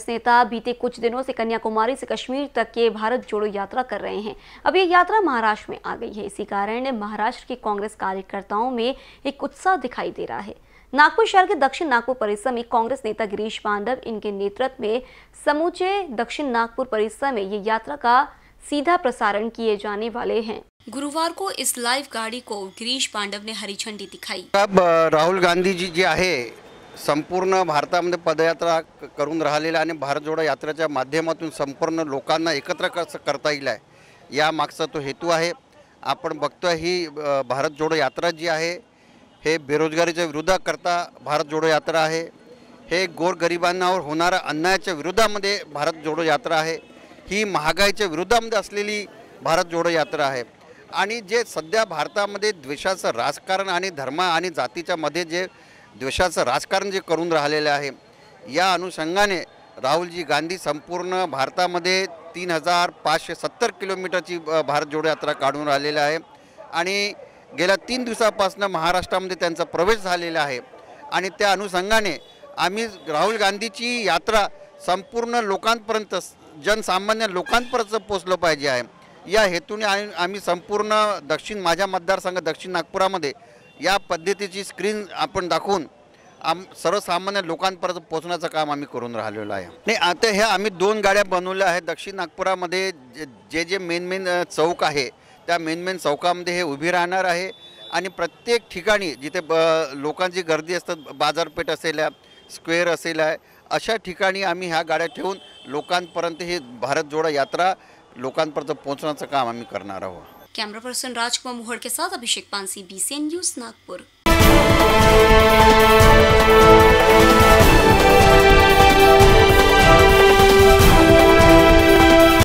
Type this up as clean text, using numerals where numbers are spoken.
नेता बीते कुछ दिनों से कन्याकुमारी से कश्मीर तक के भारत जोड़ो यात्रा कर रहे हैं। अब ये यात्रा महाराष्ट्र में आ गई है। इसी कारण महाराष्ट्र के कांग्रेस कार्यकर्ताओं में एक उत्साह दिखाई दे रहा है। नागपुर शहर के दक्षिण नागपुर परिसर में कांग्रेस नेता गिरीश पांडव इनके नेतृत्व में समूचे दक्षिण नागपुर परिसर में ये यात्रा का सीधा प्रसारण किए जाने वाले हैं। गुरुवार को इस लाइव गाड़ी को गिरीश पांडव ने हरी झंडी दिखाई। अब राहुल गांधी जी जे आहे संपूर्ण भारतामध्ये पदयात्रा करून राहिलेला आणि भारत जोडो यात्रेच्या माध्यमातून संपूर्ण लोकांना एकत्र कसं करता येईल या मागचा तो हेतू आहे। आपण बघतोय ही भारत जोडो यात्रा जी आहे हे बेरोजगारीच्या विरोधाकरता भारत जोडो यात्रा आहे। हे गोरगरिबांवर होणाऱ्या अन्यायाच्या विरोधामध्ये भारत जोडो यात्रा आहे। ही महागाईच्या विरोधामध्ये असलेली भारत जोडो यात्रा आहे। आणि जे सध्या भारतामध्ये द्वेषाचं राजकारण आणि धर्म आणि जातीच्या मध्ये जे द्वेषाचं राजकारण जे करून राहिलेले आहे या अनुषंगाने राहुलजी गांधी संपूर्ण भारतामध्ये 3570 किलोमीटरची भारत जोडो यात्रा काढून राहिलेली आहे। आणि गेल्या 3 दिवसापासून महाराष्ट्रामध्ये त्यांचा प्रवेश झालेला आहे। आणि त्या अनुषंगाने आम्ही राहुल गांधीची यात्रा संपूर्ण लोकांपर्यंत जनसामान्य लोकांपर्यंत पोहोचलं पाहिजे आहे या हेतूने आम्ही संपूर्ण दक्षिण माझ्या मतदारसंघ दक्षिण नागपुरामध्ये या पद्धतीची स्क्रीन आपण दाखवून सर्वसामान्य लोकांपर्यंत पोहोचण्याचं काम आम्ही करून राहिलेलो आहे। नाही आता हे आम्ही 2 गाड्या बनवल्या आहेत। दक्षिण नागपुरामध्ये जे मेन चौक आहे त्या मेन चौकामध्ये हे उभी राहणार आहे। आणि प्रत्येक ठिकाणी जिथे लोकांची गर्दी असते बाजारपेठ असेल स्क्वेअर असेल अशा ठिकाणी आम्ही ह्या गाड्या ठेवून लोकांपर्यंत ही भारत जोडो यात्रा लोकांपर्यंत पोहोचण्याचं काम आम्ही करणार आहोत। कैमरा पर्सन राजकुमार मोहड़ के साथ अभिषेक पानसी, BCN न्यूज़ नागपुर।